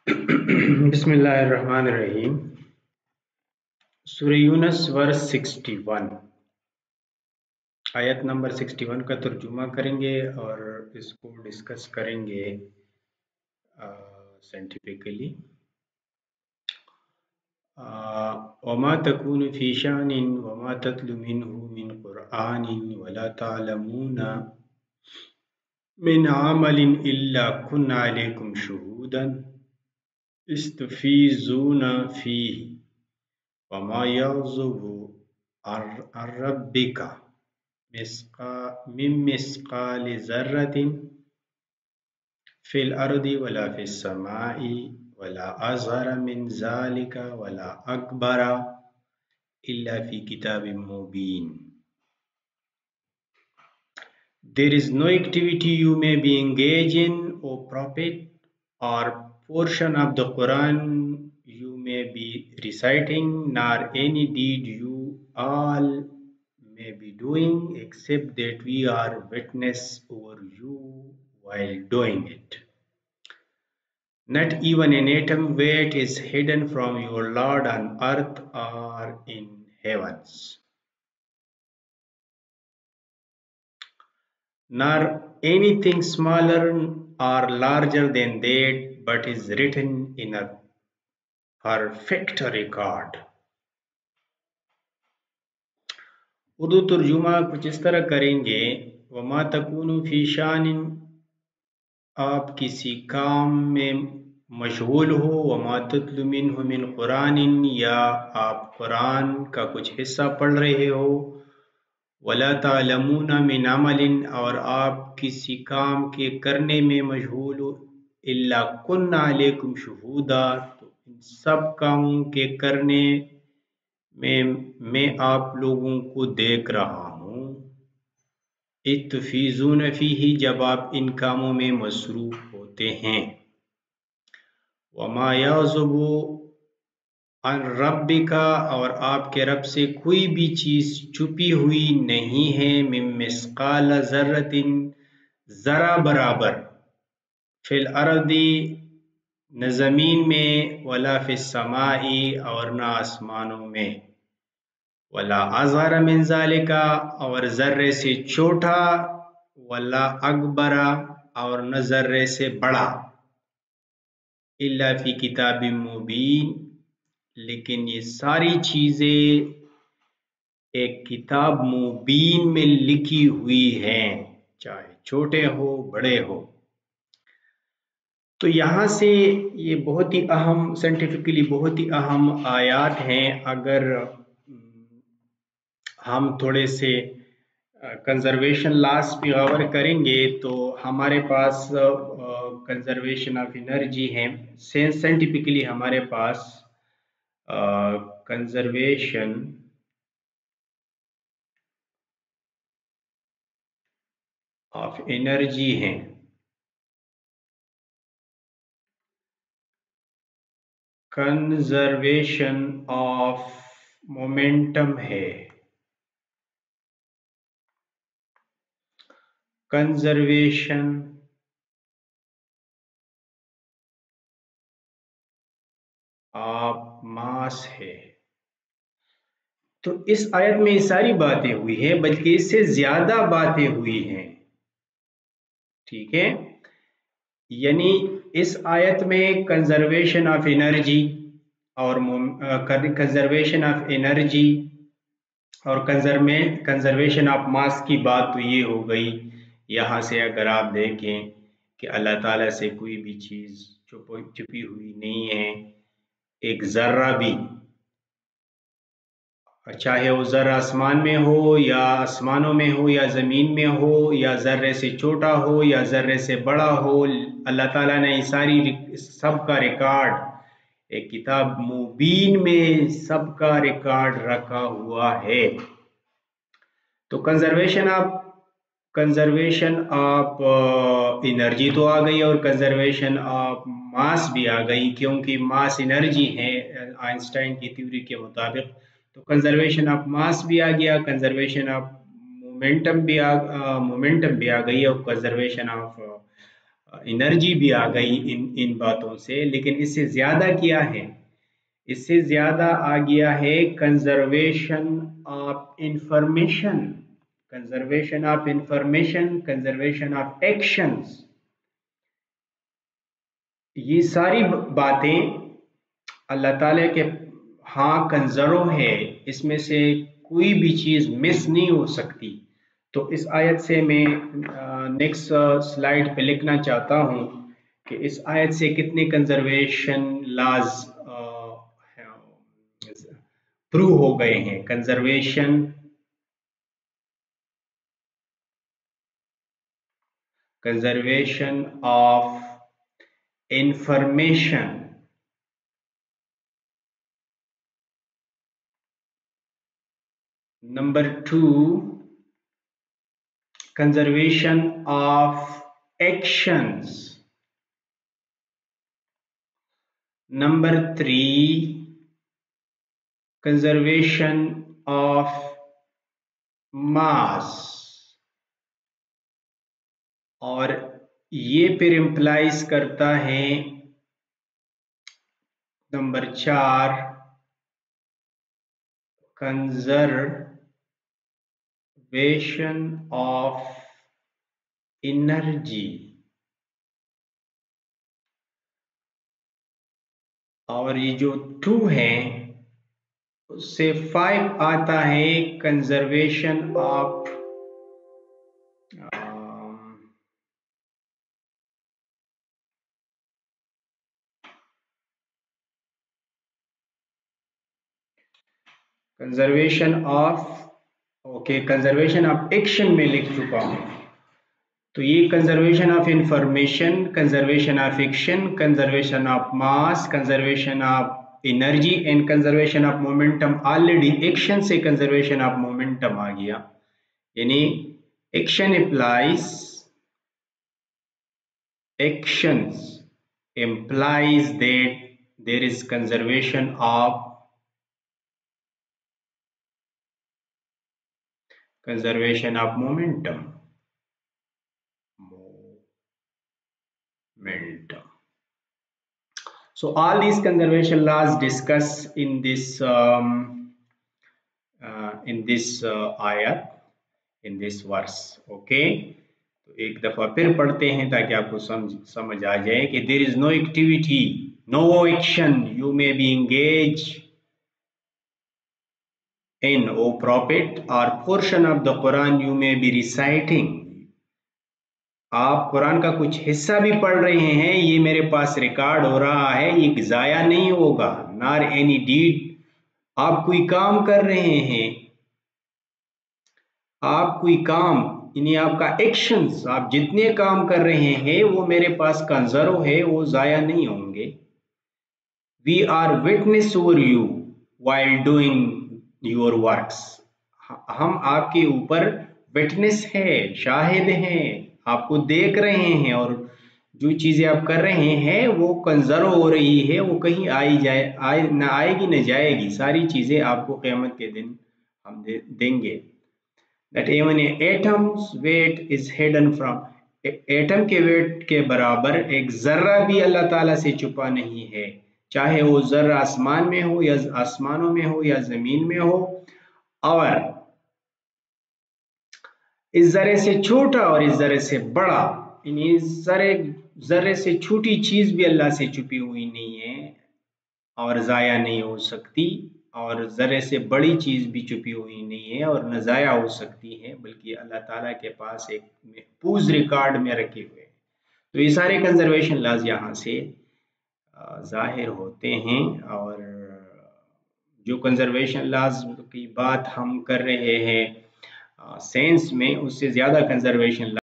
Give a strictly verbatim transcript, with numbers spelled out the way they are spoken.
بسم اللہ الرحمن الرحیم۔ Surah Yunus verse sixty one, آیت نمبر سکسٹی ون کا ترجمہ کریں گے اور اس کو ڈسکس کریں گے سائنٹیفکلی۔ وما تکون فی شان وما تتلو منہ من قرآن ولا تعلمون من عمل الا كنا علیکم شہودا استفیضون فیہ وما یعزب عن ربک من مثقال ذرۃ فی الارض ولا فی السماء ولا اصغر من ذلک ولا اکبر الا فی کتاب مبین۔ There is no activity you may be engaged in, O Prophet, or portion of the Quran you may be reciting, nor any deed you all may be doing, except that we are witness over you while doing it. Not even an atom weight is hidden from your Lord on earth or in heavens, nor anything smaller or larger than that, but is written in a perfect record. Urdu ترجمہ کچھ اس طرح کریں گے، وما تکون فی شان، آپ کسی کام میں مشغول ہو، وما تتلو منہ من قرآن، یا آپ قرآن کا کچھ حصہ پڑھ رہے ہو، ولا تعلمون من عمل، اور آپ کسی کام کے کرنے میں مشغول ہو، الا کنا علیکم شہودا، تو ان سب کاموں کے کرنے میں میں آپ لوگوں کو دیکھ رہا ہوں، اتفیضون فیہ، جب آپ ان کاموں میں مصروف ہوتے ہیں، وما یعزب عن ربک، اور آپ کے رب سے کوئی بھی چیز چھپی ہوئی نہیں ہے، من مثقال ذرۃ، ذرہ برابر، فی الارض، نہ زمین میں، ولا فی السماء، اور نہ آسمانوں میں، ولا اصغر من ذالک، اور ذرے سے چھوٹا، ولا اکبر، اور نہ ذرے سے بڑا، الا فی کتاب مبین، لیکن یہ ساری چیزیں ایک کتاب مبین میں لکھی ہوئی ہیں، چاہے چھوٹے ہو بڑے ہو۔ تو یہاں سے یہ بہت ہی اہم، سائنٹیفکلی بہت ہی اہم آیات ہیں۔ اگر ہم تھوڑے سے کنزرویشن لاس پہ غور کریں گے تو ہمارے پاس کنزرویشن آف انرجی ہے، سائنٹیفکلی ہمارے پاس کنزرویشن آف انرجی ہے، کنزرویشن آف مومنٹم ہے، کنزرویشن آف ماس ہے۔ تو اس آیت میں یہ ساری باتیں ہوئی ہیں، بلکہ اس سے زیادہ باتیں ہوئی ہیں، ٹھیک ہے؟ یعنی اس آیت میں کنزرویشن آف انرجی اور کنزرویشن آف انرجی اور کنزرویشن آف ماس کی بات تو یہ ہو گئی۔ یہاں سے اگر آپ دیکھیں کہ اللہ تعالیٰ سے کوئی بھی چیز چھپی ہوئی نہیں ہے، ایک ذرہ بھی، چاہے وہ ذرہ آسمان میں ہو یا آسمانوں میں ہو یا زمین میں ہو، یا ذرے سے چھوٹا ہو یا ذرے سے بڑا ہو، اللہ تعالیٰ نے یہ ساری سب کا ریکارڈ ایک کتاب مبین میں سب کا ریکارڈ رکھا ہوا ہے۔ تو conservation of conservation of energy تو آ گئی، اور کنزرویشن آف ماس بھی آ گئی، کیونکہ ماس انرجی ہے آئنسٹائن کی تھیوری کے مطابق۔ تو کنزرویشن آف ماس بھی آ گیا، کنزرویشن آف مومنٹم بھی آ مومنٹم بھی آ گئی، اور کنزرویشن آف انرجی بھی آ گئی ان ان باتوں سے، لیکن اس سے زیادہ کیا ہے؟ اس سے زیادہ آ گیا ہے conservation of information, conservation of information, conservation of actions. یہ ساری باتیں اللہ تعالیٰ کے ہاں کنزرو ہے، اس میں سے کوئی بھی چیز مس نہیں ہو سکتی. تو اس آیت سے میں نیکسٹ سلائیڈ پہ لکھنا چاہتا ہوں کہ اس آیت سے کتنے کنزرویشن لاز پروو ہو گئے ہیں. Conservation conservation of information. Number two, conservation of actions. Number three, conservation of mass. اور یہ پھر امپلائز کرتا ہے نمبر چار، conservation of energy. اور یہ جو ٹو ہے اس سے فائیو آتا ہے conservation of conservation of okay conservation of action میں لکھ چکا ہوں. تو یہ conservation of information, conservation of action, conservation of mass, conservation of energy and conservation of momentum. Already action سے کنزرویشن آف مومنٹم آ گیا، یعنی action implies actions implies that there is conservation of conservation of momentum momentum. So all these conservation laws discussed in this um, uh, in this uh, ayat, in this verse. Okay, تو ایک دفعہ پھر پڑھتے ہیں تاکہ آپ کو سمجھ سمجھ آ جائے کہ there is no activity, no action you may be engaged in, O prophet, or portion of the Quran you may be reciting. آپ قرآن کا کچھ حصہ بھی پڑھ رہے ہیں، یہ میرے پاس ریکارڈ ہو رہا ہے، یہ ضائع نہیں ہوگا. nor any deed، آپ کوئی کام کر رہے ہیں، آپ کوئی کام یعنی آپ کا ایکشنز، آپ جتنے کام کر رہے ہیں وہ میرے پاس کنزرو ہے، وہ ضائع نہیں ہوں گے. We are witness over you while doing your works. ہم آپ کے اوپر وٹنس ہے، شاہد ہیں، آپ کو دیکھ رہے ہیں، اور جو چیزیں آپ کر رہے ہیں وہ کنزرو ہو رہی ہے، وہ کہیں آئی جائے آئے نہ آئے گی نہ جائے گی. ساری چیزیں آپ کو قیامت کے دن ہم دیں گے. That even an atom's weight is hidden from. Atom کے ویٹ کے برابر ایک ذرہ بھی اللہ تعالیٰ سے چھپا نہیں ہے، چاہے وہ ذرہ آسمان میں ہو یا آسمانوں میں ہو یا زمین میں ہو. اور اس ذرے سے چھوٹا اور اس ذرے سے بڑا، یعنی ذرے ذرے سے چھوٹی چیز بھی اللہ سے چھپی ہوئی نہیں ہے اور ضائع نہیں ہو سکتی، اور ذرے سے بڑی چیز بھی چھپی ہوئی نہیں ہے اور نہ ضائع ہو سکتی ہے، بلکہ اللہ تعالیٰ کے پاس ایک محفوظ ریکارڈ میں رکھے ہوئے. تو یہ سارے کنزرویشن لاز یہاں سے ظاہر ہوتے ہیں. اور جو کنزرویشن لاز کی بات ہم کر رہے ہیں سائنس میں، اس سے زیادہ کنزرویشن